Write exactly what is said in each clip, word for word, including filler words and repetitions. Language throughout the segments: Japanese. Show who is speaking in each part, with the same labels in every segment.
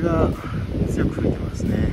Speaker 1: が強く吹いてますね。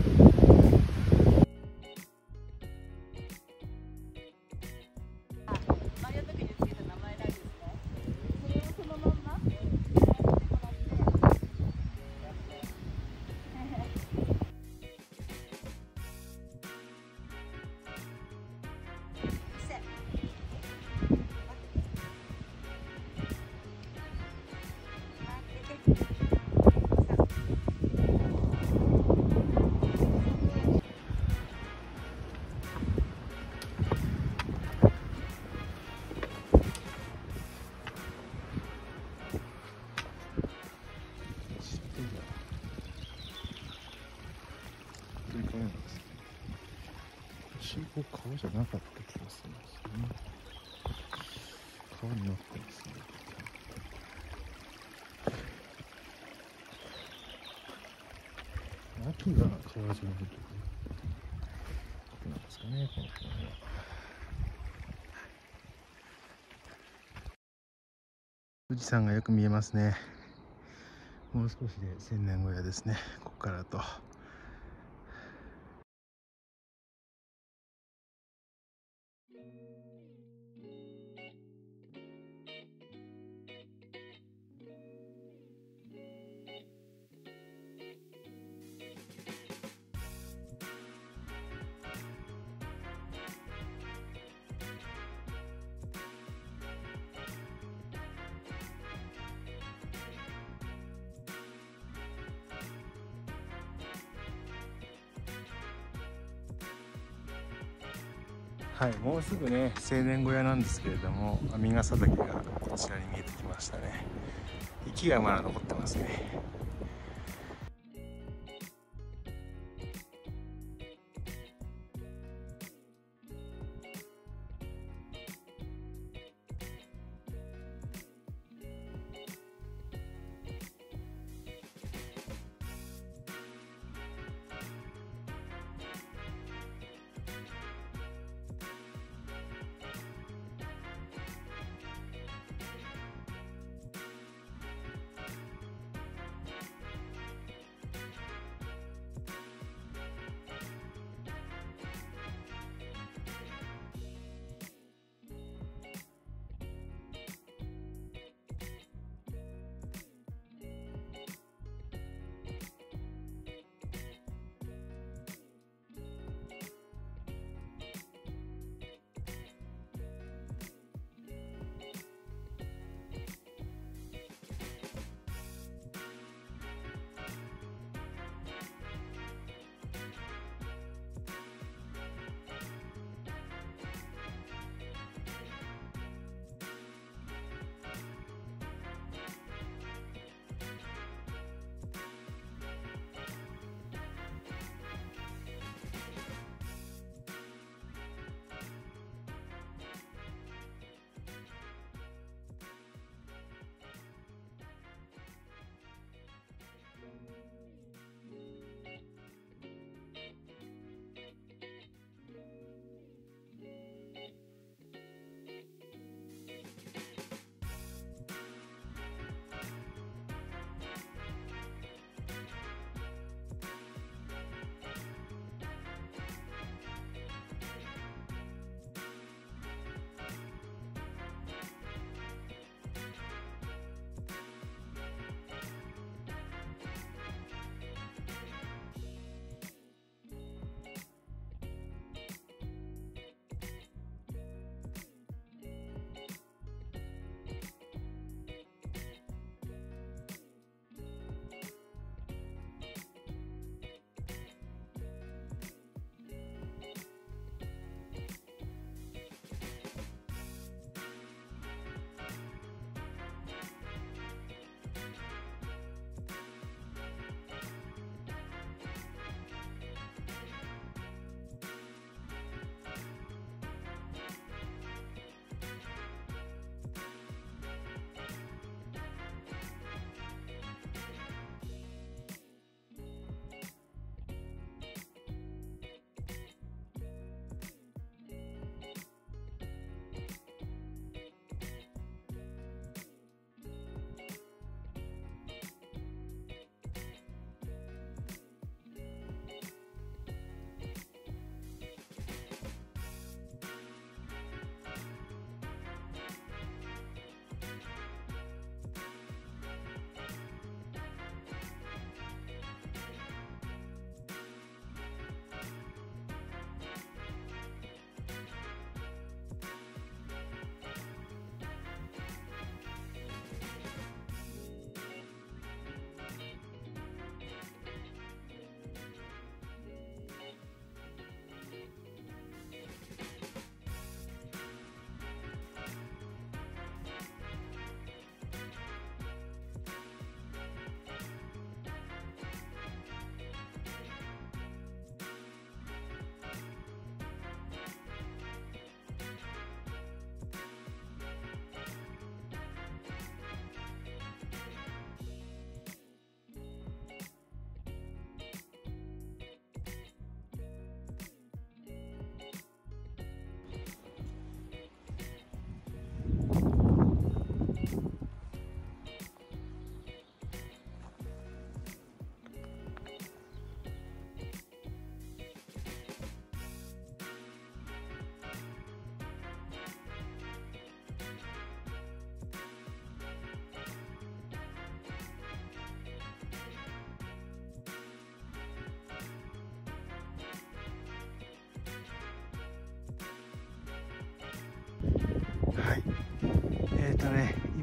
Speaker 1: 信号川じゃなかった気がするんですよね。川になってますね。秋が川じゃないとなんですかね、この辺は。富士山がよく見えますね。もう少しで千年小屋ですね、ここからと。はい、もうすぐね青年小屋なんですけれども、網ヶ崎がこちらに見えてきましたね。雪がまだ残ってますね。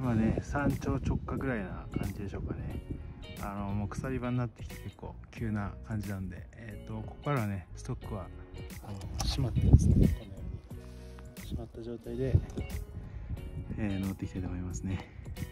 Speaker 1: 今ね山頂直下ぐらいな感じでしょうかね。あのもう鎖場になってきて結構急な感じなんで、えー、とここからはねストックはあの閉まってですね、このように閉まった状態で、えー、登っていきたいと思いますね。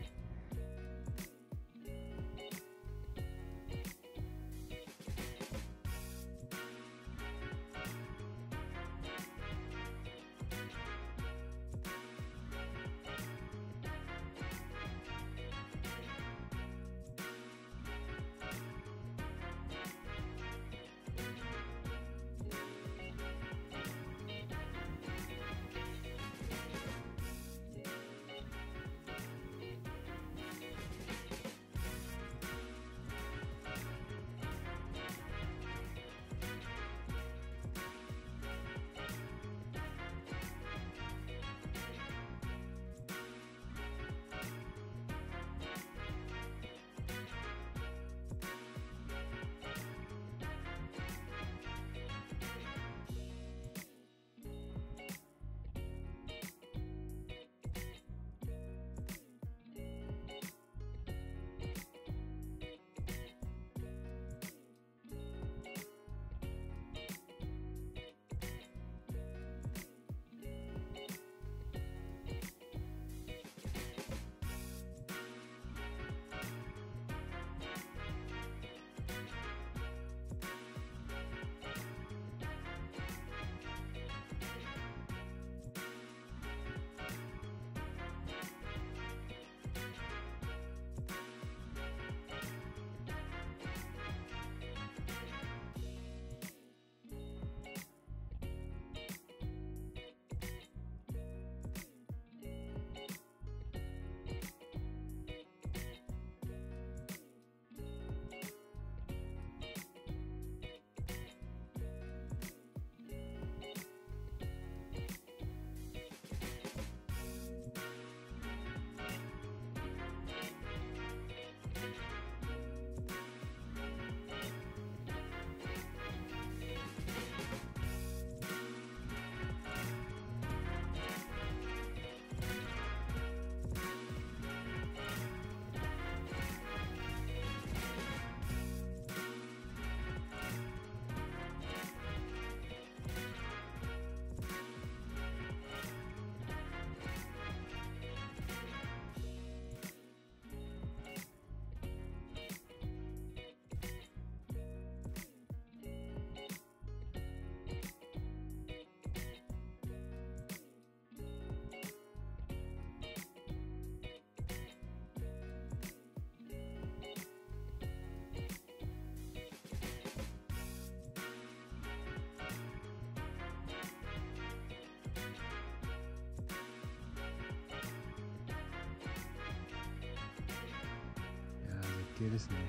Speaker 1: 絶景ですね。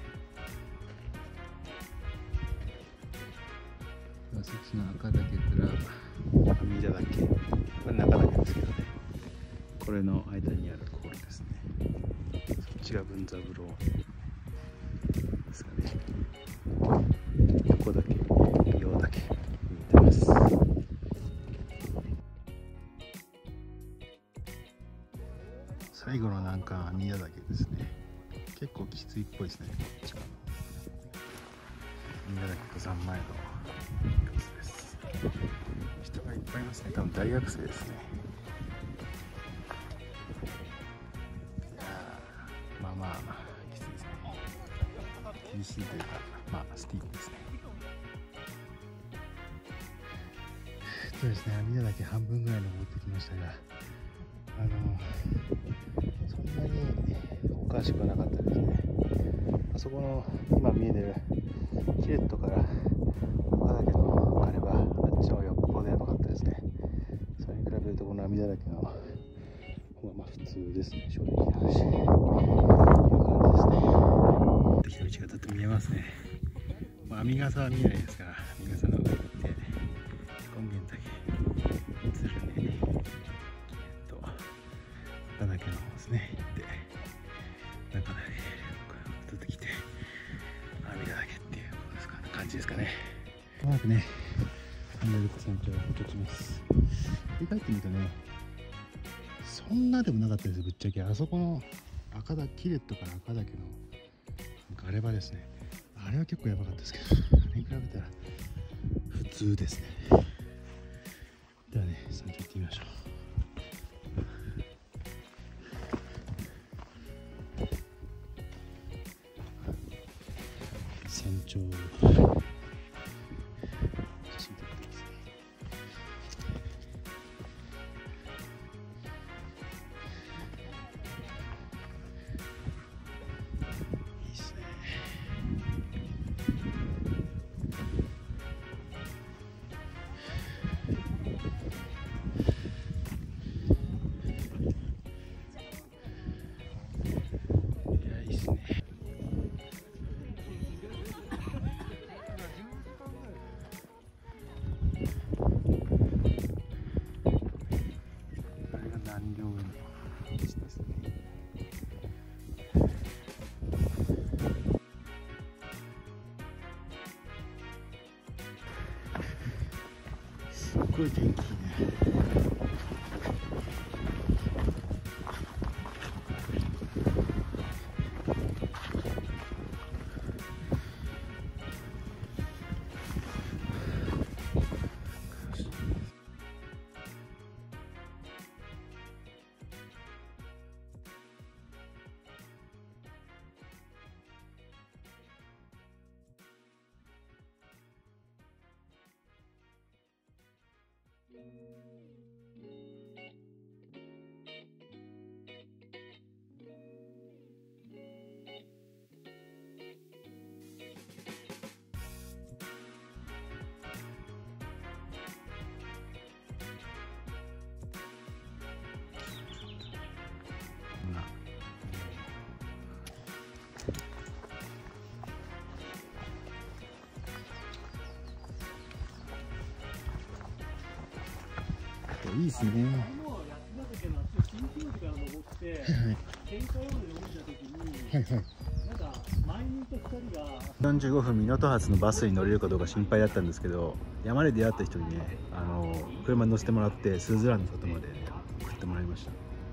Speaker 1: そっちの赤岳から阿弥陀岳、これ中岳ですけどね、これの間にあるコールですね。そっちが文三郎ですかね。横岳、硫黄岳に似てます。最後の難関阿弥陀岳ですね。結構きついっぽいですね。こっちから阿弥陀岳登山前の様子です。人がいっぱいいますね。多分大学生ですね。いやまあまあきついですね。厳しいというか、まあスティープですね。そうですね、阿弥陀岳半分ぐらい登ってきましたが、あのそんなにおかしくはなかったですね。あそこの今見えてるキレットから岡岳のあれば、あっちの方がよっぽどやばかったですね。それに比べるとこの阿弥陀岳の方がまあ普通ですね、正直な話。こういう感じですね。できた道がとって見えますね。まあ、網笠は見えないですから、網笠の上に行って、権現岳、鶴ね、と岡岳の方ですね、行って、中岳、取ってきて、阿弥陀岳っていうことですか、感じですかね。まもなくね、阿弥陀岳山頂を落ちます。振り返ってみるとね、そそんなでもなかったです。ぶっちゃけあそこの赤岳キレットから赤岳のガレ場ですね、あれは結構やばかったですけど、あれに比べたら普通ですね。ではね、山頂行ってみましょう。山頂写真撮ってますね。いいっすね。いや、いいっすね。あれが南稜の道ですね。すっごい天気いいね。いいですね。はいはい。よんじゅうごふん港発のバスに乗れるかどうか心配だったんですけど、山で出会った人にね、あの車に乗せてもらってスズランの里まで、ね、送ってもらいました。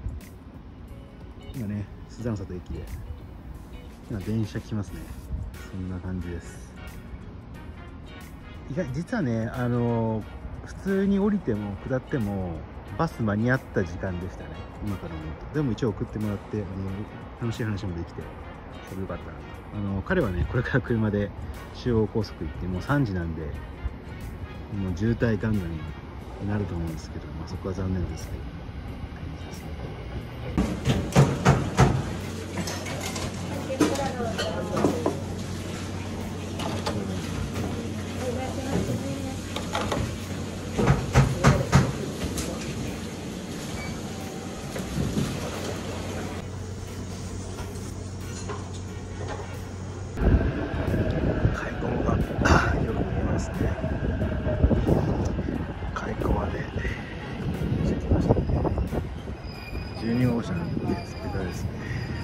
Speaker 1: 今ね、スズランの里駅で今電車来ますね。そんな感じです。意外実はね、あの普通に降りても下ってもバス間に合った時間でしたね、今から思うと。でも一応送ってもらって、あの楽しい話もできて、それよかったなと。あの彼はね、これから車で中央高速行ってもうさんじなんで、もう渋滞ガンガンになると思うんですけど、まあ、そこは残念ですけど、じゅうに号車のスピーカーですね。